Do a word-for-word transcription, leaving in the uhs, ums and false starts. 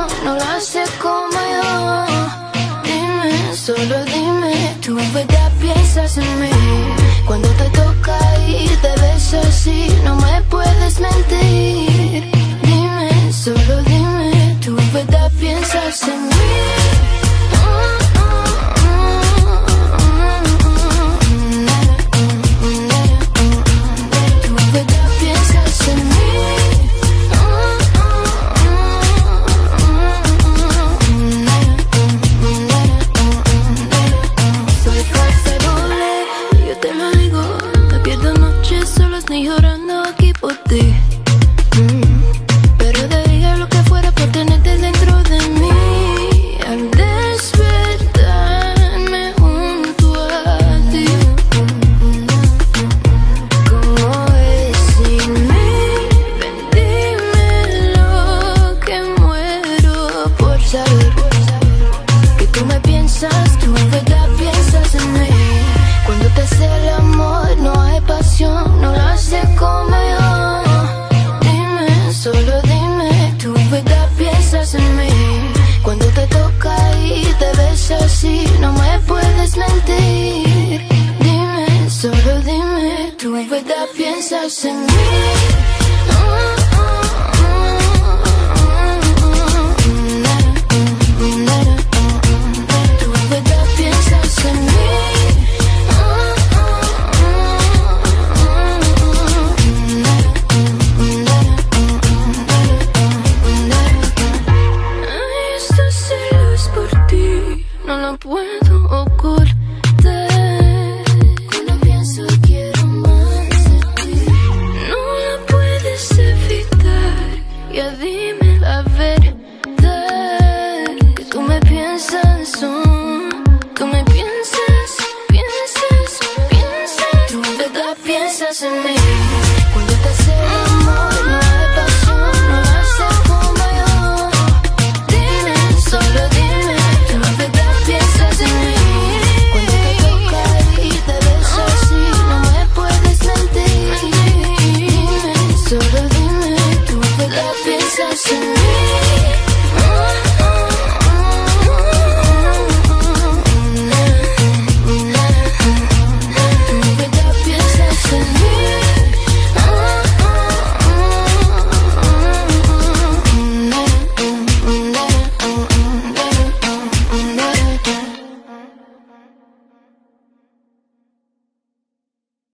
no lo hace como yo. Dime, solo dime, tú en verdad piensas en mí. Cuando te toca y te beso así, no me puedes mentir. Dime, solo dime, tú en verdad piensas en mí. Ni llorando aquí por ti, mm. Pero daría lo que fuera por tenerte dentro de mí. Al despertarme junto a ti, ¿cómo es sin mí? Ven, dímelo, que muero por saber que tú me piensas, tú en verdad piensas en mí. Cuando te hace el amor no hay pasión, no lo hace como yo. Dime, solo dime, tú en verdad piensas en mí. Cuando te toca y te beso así, no me puedes mentir. Dime, solo dime, tú en verdad piensas en mí. No lo puedo ocultar. Cuando pienso quiero más de ti, no la puedes evitar. Ya dime la verdad, que tú me piensas, oh, tú me piensas, piensas, piensas. Tú en verdad piensas en mí.